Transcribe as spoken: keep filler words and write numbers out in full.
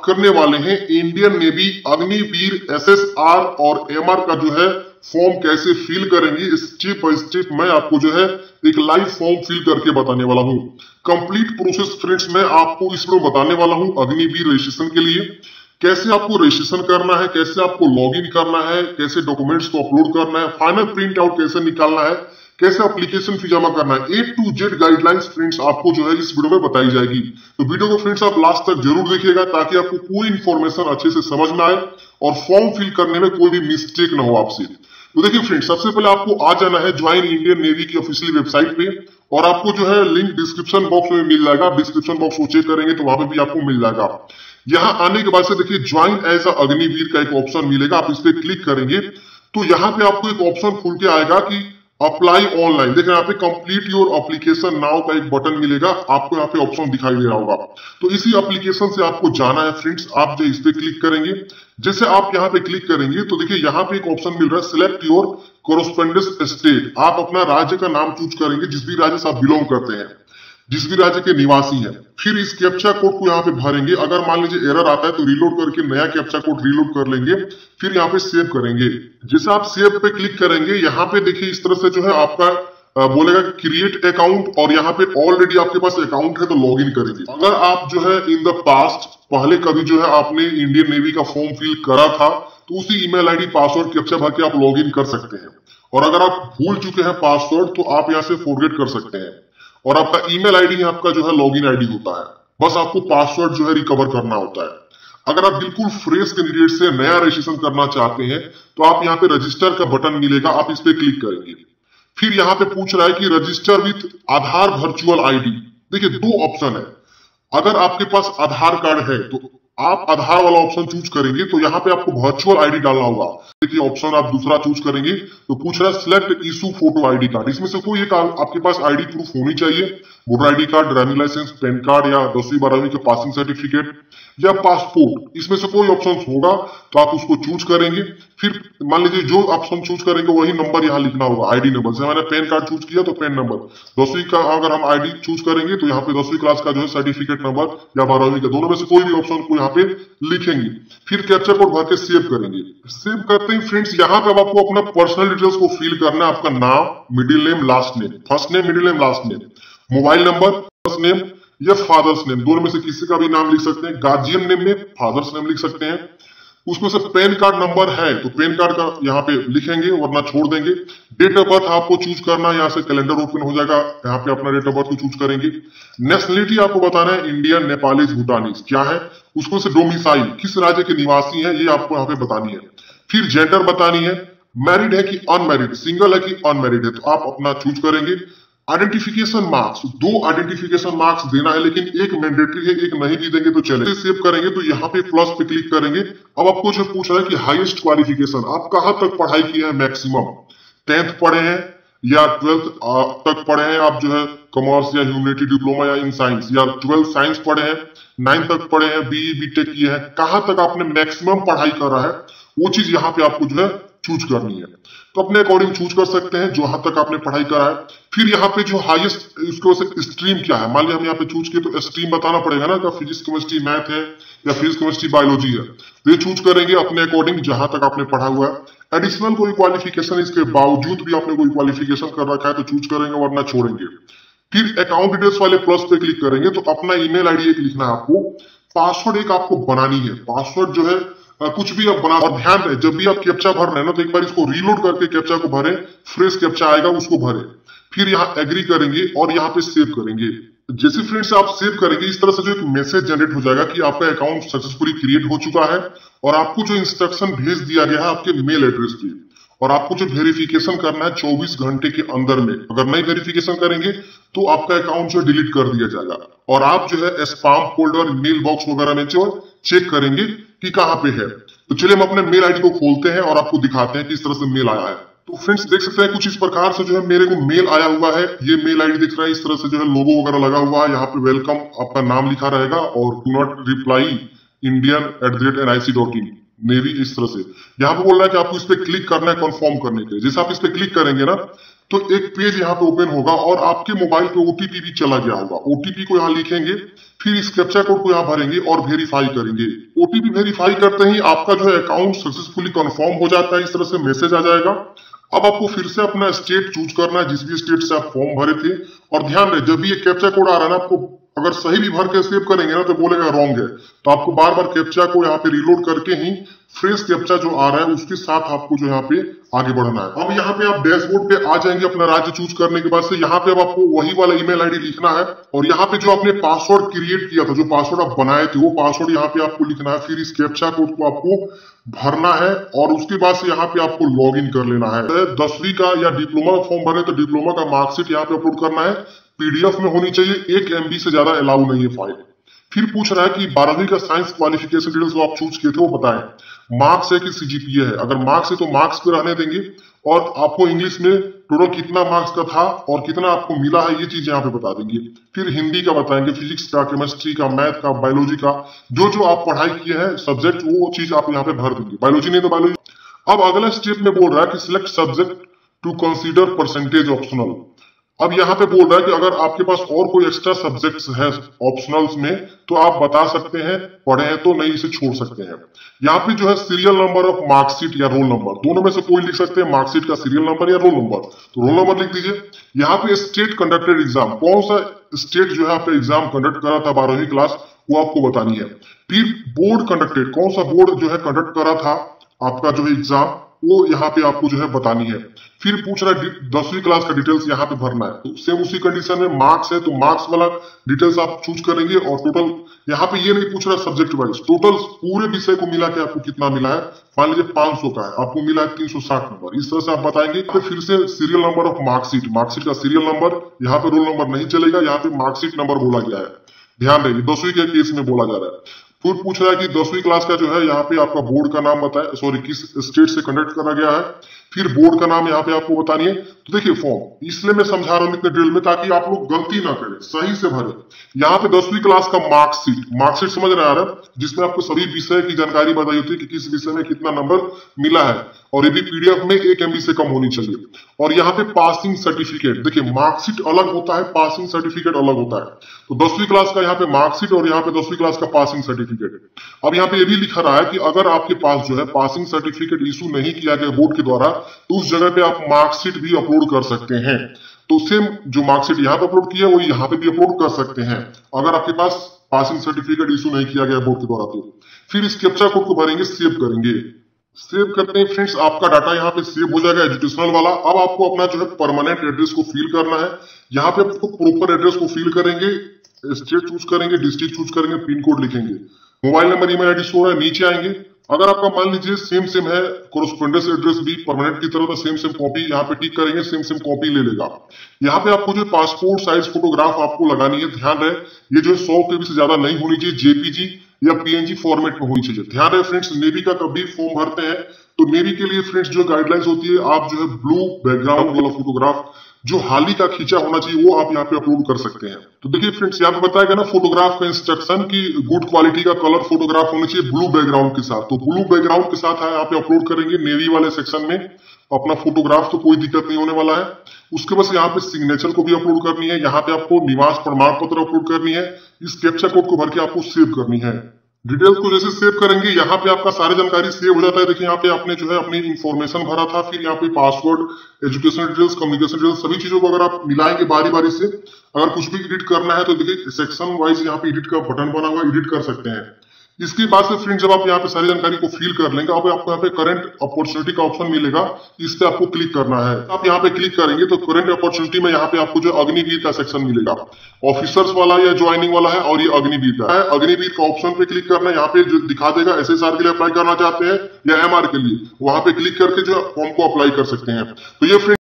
करने वाले हैं इंडियन नेवी अग्निवीर एसएसआर और एमआर का जो है फॉर्म कैसे फिल करेंगे। स्टेप बाय स्टेप मैं आपको जो है एक लाइव फॉर्म फिल करके बताने वाला हूं। कंप्लीट प्रोसेस फ्रेंड्स मैं आपको इस वीडियो में बताने वाला हूं अग्निवीर रजिस्ट्रेशन के लिए। कैसे आपको रजिस्ट्रेशन करना है, कैसे आपको लॉगिन करना है, कैसे डॉक्यूमेंट्स को अपलोड करना है, फाइनल प्रिंट आउट कैसे निकालना है, कैसे एप्लीकेशन फी जमा करना है, A to Z guidelines friends आपको जो है इस वीडियो में बताई जाएगी। तो वीडियो को फ्रेंड्स आप लास्ट तक जरूर देखिएगा ताकि आपको पूरी इंफॉर्मेशन अच्छे से समझ में आए और फॉर्म फिल करने में कोई भी मिस्टेक ना हो आपसे। तो देखिए फ्रेंड्स, सबसे पहले आपको आ जाना है ज्वाइन इंडियन नेवी की ऑफिशियल वेबसाइट पे और आपको जो है लिंक डिस्क्रिप्शन बॉक्स में मिल जाएगा। डिस्क्रिप्शन बॉक्स को चेक करेंगे तो वहां पे भी आपको मिल जाएगा। यहाँ आने के बाद से देखिए ज्वाइन एज अ अग्निवीर का एक ऑप्शन मिलेगा, आप इस पे क्लिक करेंगे तो यहाँ पे आपको एक ऑप्शन खुल के आएगा कि अप्लाई ऑनलाइन। देखिए यहाँ पे कंप्लीट योर एप्लीकेशन नाउ का एक बटन मिलेगा, आपको यहाँ पे ऑप्शन दिखाई दे रहा होगा। तो इसी एप्लीकेशन से आपको जाना है फ्रेंड्स। आप जो इस पे क्लिक करेंगे, जैसे आप यहाँ पे क्लिक करेंगे तो देखिए यहाँ पे एक ऑप्शन मिल रहा है सिलेक्ट योर कोरोस्पोंडेंस स्टेट। आप अपना राज्य का नाम चूज करेंगे, जिस भी राज्य से आप बिलोंग करते हैं, जिस भी राज्य के निवासी हैं। फिर इस कैप्चा कोड को यहाँ पे भरेंगे। अगर मान लीजिए एरर आता है तो रीलोड करके नया कैप्चा कोड रीलोड कर लेंगे, फिर यहाँ पे सेव करेंगे। जैसे आप सेव पे क्लिक करेंगे, यहाँ पे देखिए इस तरह से जो है आपका आ, बोलेगा क्रिएट अकाउंट और यहाँ पे ऑलरेडी आपके पास अकाउंट है तो लॉग इन करेंगे। अगर आप जो है इन द पास्ट पहले कभी जो है आपने इंडियन नेवी का फॉर्म फिल करा था तो उसी ईमेल आईडी पासवर्ड कैप्चा भर के आप लॉग इन कर सकते हैं। और अगर आप भूल चुके हैं पासवर्ड तो आप यहाँ से फॉरगेट कर सकते हैं और आपका ईमेल आईडी आपका जो है लॉगिन आईडी होता है। बस आपको पासवर्ड जो है रिकवर करना होता है। अगर आप बिल्कुल फ्रेश कैंडिडेट से नया रजिस्ट्रेशन करना चाहते हैं तो आप यहाँ पे रजिस्टर का बटन मिलेगा, आप इस पे क्लिक करेंगे। फिर यहाँ पे पूछ रहा है कि register with Aadhaar virtual ID. देखिए दो ऑप्शन है, अगर आपके पास आधार कार्ड है तो आप आधार वाला ऑप्शन चूज करेंगे तो यहाँ पे आपको वर्चुअल आईडी डालना होगा। देखिए ऑप्शन आप दूसरा चूज करेंगे तो पूछ रहा है select issue photo ID card. इसमें से कोई एक आपके पास आईडी प्रूफ होनी चाहिए, voter ID card, driving licence, PAN card या दसवीं बारहवीं के पासिंग सर्टिफिकेट या पासपोर्ट। इसमें से कोई ऑप्शन होगा तो आप उसको चूज करेंगे। फिर मान लीजिए जो ऑप्शन चूज करेंगे वही नंबर यहाँ लिखना होगा आईडी नंबर। जैसे मैंने पैन कार्ड चूज किया तो पैन नंबर, दसवीं का अगर हम आईडी चूज करेंगे तो यहाँ पे दसवीं क्लास का जो है सर्टिफिकेट नंबर या बारहवीं का, दोनों में से कोई भी ऑप्शन को यहाँ पे लिखेंगे। फिर कैप्चा कोड भर के सेव करेंगे। सेव करते ही फ्रेंड्स यहाँ पे आपको अपना पर्सनल डिटेल्स को फिल करना है। आपका नाम, middle name, last name, first name, middle name, last name, mobile number, first name या फादर्स नेम, दोनों में से किसी का भी नाम लिख सकते हैं। गार्जियन नेम में फादर्स नेम लिख सकते हैं। उसमें से पैन कार्ड नंबर है तो पैन कार्ड का यहाँ पे लिखेंगे वरना छोड़ देंगे। डेट ऑफ बर्थ आपको चूज करना है, यहाँ से कैलेंडर ओपन हो जाएगा, यहाँ पे अपना डेट ऑफ बर्थ को चूज करेंगे। नेशनलिटी आपको बताना है इंडियन, नेपालीज, भूटानीज क्या है। उसको से डोमिसाइल किस राज्य के निवासी है ये आपको यहाँ पे बतानी है। फिर जेंडर बतानी है, मैरिड है कि अनमैरिड, सिंगल है कि अनमैरिड है, तो आप अपना चूज करेंगे। आइडेंटिफिकेशन मार्क्स, दो आइडेंटिफिकेशन मार्क्स देना है लेकिन एक मैंडेटरी है, एक नहीं भी देंगे तो चले। सेव करेंगे तो यहाँ पे प्लस पे क्लिक करेंगे। अब आपको जो पूछ रहा है कि हाईएस्ट क्वालिफिकेशन आप कहाँ तक पढ़ाई किए हैं, मैक्सिमम टेंथ पढ़े हैं या ट्वेल्थ तक पढ़े हैं, आप जो है कॉमर्स या ह्यूमैनिटी डिप्लोमा या इन साइंस, या ट्वेल्थ साइंस पढ़े हैं, नाइन्थ तक पढ़े हैं, बीई बीटेक किए हैं, कहाँ तक आपने मैक्सिमम पढ़ाई करा है वो चीज यहाँ पे आपको जो है चूज करनी है। तो अपने अकॉर्डिंग चूज कर सकते हैं जो हद तक आपने पढ़ाई करा है। फिर यहाँ पे जो हाईएस्ट उसको स्ट्रीम क्या है, मान लिया हम यहाँ पे चूज किए तो स्ट्रीम बताना पड़ेगा ना, फिजिक्स केमिस्ट्री मैथ है या फिजिक्स केमिस्ट्री बायोलॉजी है, तो ये चूज करेंगे अपने अकॉर्डिंग जहां तक आपने पढ़ा हुआ है। एडिशनल कोई क्वालिफिकेशन इसके बावजूद भी आपने कोई क्वालिफिकेशन कर रखा है तो चूज करेंगे वरना छोड़ेंगे। फिर अकाउंट डिटेल्स वाले प्लस पे क्लिक करेंगे तो अपना ईमेल आईडी एक लिखना है आपको, पासवर्ड एक आपको बनानी है। पासवर्ड जो है आ, कुछ भी आप बना, और ध्यान रहे जब भी आप कैप्चा भर रहे हैं ना तो एक बार इसको रीलोड करके कैप्चा को भरें, फ्रेश कैप्चा आएगा उसको भरें। फिर यहाँ एग्री करेंगे और यहाँ पे सेव करेंगे। जैसे फ्रेंड्स आप सेव करेंगे इस तरह से जो एक मैसेज जनरेट हो जाएगा कि आपका अकाउंट सक्सेसफुली क्रिएट हो चुका है और आपको जो इंस्ट्रक्शन भेज दिया गया है आपके मेल एड्रेस पे, और आपको जो वेरिफिकेशन करना है चौबीस घंटे के अंदर में, अगर नहीं वेरिफिकेशन करेंगे तो आपका अकाउंट जो डिलीट कर दिया जाएगा और आप जो है स्पैम फोल्डर, मेल बॉक्स वगैरह में जो चेक करेंगे कि कहाँ पे है। तो चलिए हम अपने मेल आईडी को खोलते हैं और आपको दिखाते हैं कि इस तरह से मेल आया है। तो फ्रेंड्स देख सकते हैं कुछ इस प्रकार से जो है मेरे को मेल आया हुआ है। ये मेल आईडी दिख रहा है, इस तरह से जो है लोगो वगैरह लगा हुआ है, यहाँ पे वेलकम आपका नाम लिखा रहेगा और do not reply Indian at the rate N I C dot in navy, इस तरह से। यहाँ पे बोल रहा है कि आपको इस पे क्लिक करना है कंफर्म करने के लिए। जैसे आप इस पे क्लिक करेंगे ना तो एक पेज यहाँ पे ओपन होगा और आपके मोबाइल पे ओटीपी भी चला गया होगा। ओटीपी को यहाँ लिखेंगे, फिर इस कैप्चा कोड को यहाँ भरेंगे और वेरीफाई करेंगे। ओटीपी वेरीफाई करते ही आपका जो है अकाउंट सक्सेसफुली कंफर्म हो जाता है। इस तरह से मैसेज आ जाएगा। अब आपको फिर से अपना स्टेट चूज करना है, जिस भी स्टेट से आप फॉर्म भरे थे। और ध्यान रहे, जब भी ये कैप्चा कोड आ रहा है ना, आपको अगर सही भी भर के सेव करेंगे ना तो बोलेगा रॉन्ग है, तो आपको बार बार कैप्चा को यहाँ पे रिलोड करके ही फ्रेश कैप्चा जो आ रहा है उसके साथ आपको जो यहाँ पे आगे बढ़ना है। अब यहाँ पे आप डैशबोर्ड पे आ जाएंगे अपना राज्य चूज करने के बाद से। यहाँ पे अब आपको वही वाला ईमेल आईडी लिखना है और यहाँ पे जो आपने पासवर्ड क्रिएट किया था, जो पासवर्ड आप बनाए थे, वो पासवर्ड यहाँ पे आपको लिखना है। फिर इस कैप्चा कोड को आपको भरना है और उसके बाद से यहाँ पे आपको लॉग इन कर लेना है। दसवीं का या डिप्लोमा का फॉर्म भरे तो डिप्लोमा का मार्कशीट यहाँ पे अपलोड करना है। पीडीएफ में होनी चाहिए, एक एमबी से ज्यादा अलाउ नहीं है फाइल। फिर पूछ रहा है कि बारहवीं का साइंस क्वालिफिकेशन डिटेल्स जो आप चूज किए थे वो बताएं। मार्क्स है कि सीजीपीए है? अगर मार्क्स है तो मार्क्स पे रहने देंगे और आपको इंग्लिश में टोटल कितना मार्क्स का था और कितना आपको मिला है ये चीज यहाँ पे बता देंगे। फिर हिंदी का बताएंगे, फिजिक्स का, केमिस्ट्री का, मैथ का, बायोलॉजी का, जो जो आप पढ़ाई किए हैं सब्जेक्ट वो चीज आप यहाँ पे भर देंगे। बायोलॉजी नहीं तो बायोलॉजी। अब अगला स्टेप में बोल रहा है कि select subject to consider percentage optional. अब यहाँ पे बोल रहा है कि अगर आपके पास और कोई एक्स्ट्रा सब्जेक्ट्स है ऑप्शनल्स में तो आप बता सकते हैं, पढ़े हैं तो नहीं इसे छोड़ सकते हैं। यहाँ पे जो है सीरियल नंबर ऑफ मार्कशीट या रोल नंबर, दोनों में से कोई लिख सकते हैं, मार्कशीट का सीरियल नंबर या रोल नंबर। तो रोल नंबर लिख दीजिए। यहाँ पे स्टेट कंडक्टेड एग्जाम, कौन सा स्टेट जो है आपने एग्जाम कंडक्ट करा था बारहवीं क्लास, वो आपको बतानी है। फिर बोर्ड कंडक्टेड, कौन सा बोर्ड जो है कंडक्ट करा था आपका जो है एग्जाम, वो यहाँ पे आपको जो है बतानी है। फिर पूछ रहा है दसवीं क्लास का डिटेल्स यहाँ पे भरना है। तो सेम उसी कंडीशन में मार्क्स है तो मार्क्स वाला डिटेल्स आप चूज करेंगे और टोटल यहाँ पे ये नहीं पूछ रहा सब्जेक्ट वाइज, टोटल पूरे विषय को मिला के आपको कितना मिला है। मान लीजिए पांच सौ का है, आपको मिला है तीन सौ साठ नंबर। इस तरह से आप बताएंगे। तो फिर से serial number of marksheet, marksheet का सीरियल नंबर, यहाँ पे रोल नंबर नहीं चलेगा, यहाँ पे मार्कशीट नंबर बोला गया है। ध्यान रखिए, दसवीं के केस में बोला जा रहा है। फिर पूछ रहा है कि दसवीं क्लास का जो है यहाँ पे आपका बोर्ड का नाम बताए, सॉरी किस स्टेट से कंडक्ट करा गया है। फिर बोर्ड का नाम यहाँ पे आपको बतानी है। तो देखिए फॉर्म इसलिए मैं समझा रहा हूँ इतने डिटेल में ताकि आप लोग गलती ना करें, सही से भरे। यहाँ पे दसवीं क्लास का मार्कशीट, मार्कशीट समझ रहे हैं आप, जिसमें आपको सभी विषय की जानकारी बताई होती है कि किस विषय में कितना नंबर मिला है और यदि पीडीएफ में एक एमबी से कम होनी चाहिए। और यहाँ पे पासिंग सर्टिफिकेट, देखिए मार्कशीट अलग होता है, पासिंग सर्टिफिकेट अलग होता है। तो दसवीं क्लास का यहाँ पे मार्कशीट और यहाँ पे दसवीं क्लास का पासिंग सर्टिफिकेट। अब यहाँ पे ये भी लिखा रहा है कि अगर आपके पास जो है पासिंग सर्टिफिकेट इशू नहीं किया गया बोर्ड के द्वारा तो उस जगह पे आप मार्कशीट भी अपलोड कर सकते हैं। तो सेम जो मार्कशीट यहाँ पे अपलोड किया है वही यहाँ पे भी अपलोड कर सकते हैं अगर आपके पास पासिंग सर्टिफिकेट इशू नहीं किया गया बोर्ड के द्वारा। तो फिर इस कैप्चा कोड को भरेंगे, सेव करेंगे। सेव करते हैं फ्रेंड्स, आपका डाटा यहाँ पे सेव हो जाएगा एजुकेशनल वाला। अब आपको अपना जो है परमानेंट एड्रेस को फिल करना है। यहाँ पे आपको प्रॉपर एड्रेस को फिल करेंगे, स्टेट चूज करेंगे, डिस्ट्रिक्ट चूज करेंगे, पिन कोड लिखेंगे, mobile number, email ID show है, नीचे आएंगे। अगर आपका मान लीजिए सेम सेम है कोरेस्पोंडेंस एड्रेस भी परमानेंट की तरह, तो सेम सेम कॉपी यहाँ पे टिक करेंगे, सेम सेम कॉपी ले लेगा। यहाँ पे आपको जो पासपोर्ट साइज फोटोग्राफ आपको लगानी है, ध्यान रहे ये जो सौ के भी से ज्यादा नहीं होनी चाहिए, जेपीजी या पीएनजी फॉर्मेट में होनी चाहिए। ध्यान रहे फ्रेंड्स, नेवी का कभी फॉर्म भरते हैं तो नेवी के लिए फ्रेंड्स जो गाइडलाइंस होती है, आप जो है ब्लू बैकग्राउंड वाला फोटोग्राफ जो हाल ही का खींचा होना चाहिए वो आप यहाँ पे अपलोड कर सकते हैं। तो देखिए फ्रेंड्स, यहाँ पे बताया गया ना फोटोग्राफ का इंस्ट्रक्शन की गुड क्वालिटी का कलर फोटोग्राफ होना चाहिए ब्लू बैकग्राउंड के साथ। तो ब्लू बैकग्राउंड के साथ यहाँ पे अपलोड करेंगे नेवी वाले सेक्शन में अपना फोटोग्राफ, तो कोई दिक्कत नहीं होने वाला है। उसके बाद यहाँ पे सिग्नेचर को भी अपलोड करनी है, यहाँ पे आपको निवास प्रमाण पत्र अपलोड करनी है, इस कैप्चा कोड को भर के आपको सेव करनी है। डिटेल्स को जैसे सेव करेंगे यहाँ पे आपका सारी जानकारी सेव हो जाता है। देखिए यहाँ पे आपने जो है अपनी इंफॉर्मेशन भरा था, फिर यहाँ पे password, education details, communication details, सभी चीजों को अगर आप मिलाएंगे बारी बारी से, अगर कुछ भी एडिट करना है तो देखिए सेक्शन वाइज यहाँ पे एडिट का बटन बना हुआ, एडिट कर सकते हैं। इसके बाद से फ्रेंड्स जब आप यहाँ पे सारी जानकारी को फिल कर लेंगे, अब आपको यहाँ पे करंट अपॉर्चुनिटी का ऑप्शन मिलेगा, इस पे आपको क्लिक करना है। आप यहाँ पे क्लिक करेंगे तो करंट अपॉर्चुनिटी में यहाँ पे आपको जो अग्निवीर का सेक्शन मिलेगा, ऑफिसर्स वाला या ज्वाइनिंग वाला है, और ये अग्निवीर का है। अग्निवीर का ऑप्शन पे क्लिक करना है, यहाँ पे जो दिखा देगा एसएसआर के लिए अप्लाई करना चाहते हैं या एमआर के लिए, वहां पे क्लिक करके जो फॉर्म को अप्लाई कर सकते हैं। तो ये फ्रेंड्स